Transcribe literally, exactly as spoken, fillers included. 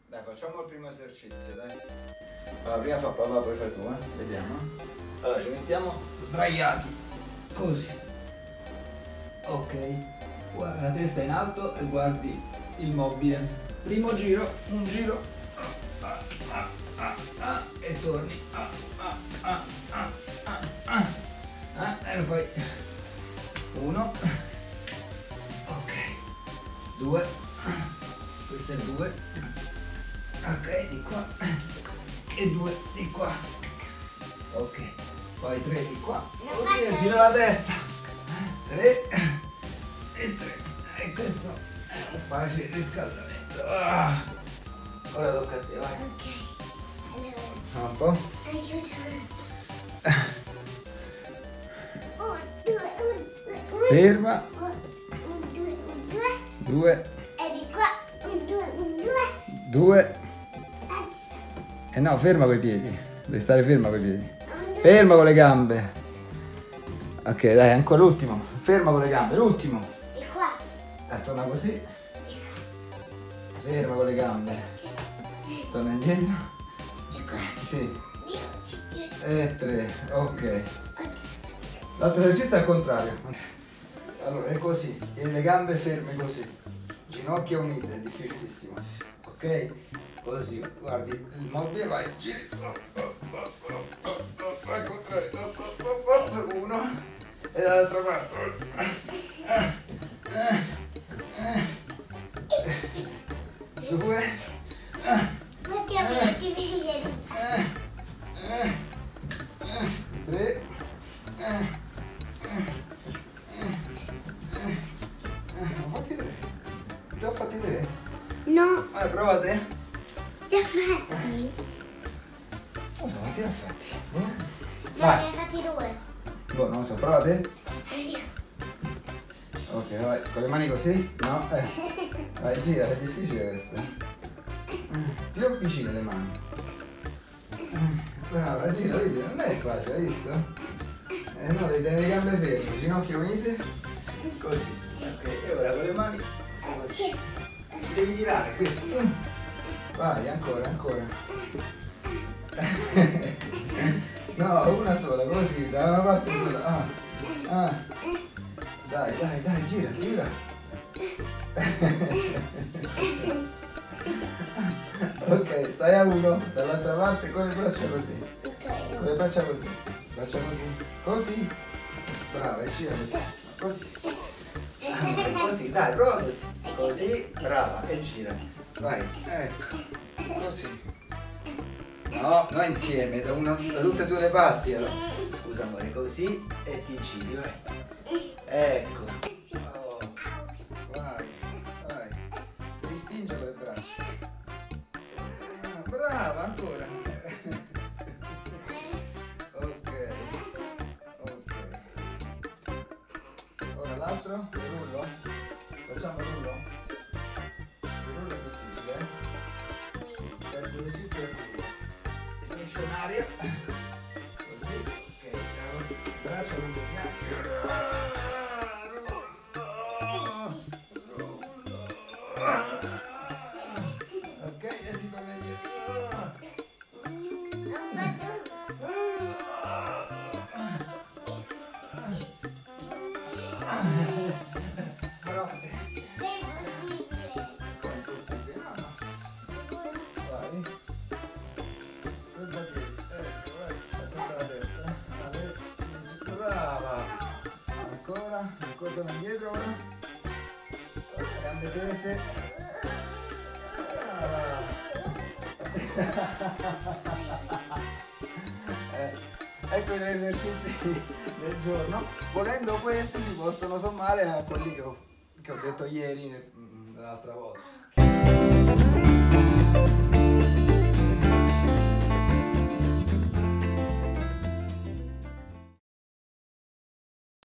Dai, facciamo il primo esercizio, dai. Allora, prima fa papà, poi fai tu, eh. Vediamo. Allora, ci mettiamo sdraiati. Così. Ok. Guarda, la testa in alto e guardi il mobile. Primo giro, un giro. Ah, ah, ah, ah, e torni. Ah, ah, ah, ah, ah, ah. Ah, e lo fai. Uno. Ok. Due. Questo è due. Ok, di qua. E due di qua. Ok. Poi tre di qua. Oddio, gira la testa. Tre. E tre. E questo è un facile riscaldamento. Ah. Ora tocca a te, vai. Ok. Un po'. Aiuto. Un, due, un, un. Ferma. Un, due, un, due. Due. E di qua. Un, due, un, due. Due. Eh no, ferma coi piedi. Devi stare ferma coi piedi. Un, due. Ferma con le gambe. Ok, dai, ancora l'ultimo. Ferma con le gambe, l'ultimo. Di qua. Dai, torna così. Di qua. Ferma con le gambe. Torna indietro. Di qua. Sì. Dio, ci piace. E tre. Ok. L'altro esercizio è al contrario. Allora, è così. E le gambe ferme così. Ginocchia unite, è difficilissimo. Ok? Così, guardi il mobile, vai, giri. Al contrario. Uno. E dall'altra parte. Due. Mettiamo tutti i piedi. Tre. Ho fatti tre. Già ho fatti tre? No, Vai, provate. già fatti. Non so, quanti ne ho fatti? No, Vai. ne hai fatti due. Boh, non lo so, provate. Vediamo. Ok, vai, con le mani così? No? Eh. Vai, gira, è difficile questo. Più vicine le mani. Brava, gira, vedi, non è facile, hai visto? Eh no, devi tenere le gambe ferme, ginocchia unite. Così. Ok, e ora con le mani Sì. devi tirare questo. Vai, ancora, ancora. No, una sola, così, da una parte sola. Ah, ah. Dai, dai, dai, gira, gira. Ok, stai a uno, dall'altra parte con le braccia così. Ok. Con le braccia così. Braccia così. Così. Brava, e gira così. Così. Ah, così, dai, prova così. Così, brava, e gira. Vai, ecco. Così. No, no insieme, da, una, da tutte e due le parti. Allora. Scusa amore, così e ti giri, vai. Ecco. Oh. Vai, vai. Devi spingere le braccia. Ah, brava, ancora. Ok. Ok. Ora l'altro, il rullo. Facciamo il rullo? Il rullo è difficile, eh? Il terzo esercizio è il rullo. Finisce in aria. Così. Ok, braccia lungo il fianco. Ok, e si torna indietro. Provate. Come è possibile? No, no. Vai. Senza piedi. Ecco, vai. Attenta la testa. Vale. Brava. Ancora. Ancora torna indietro ora. Gambe tese. Brava. Eh, ecco i tre esercizi del giorno. Volendo questi si possono sommare a quelli che ho, che ho detto ieri l'altra volta.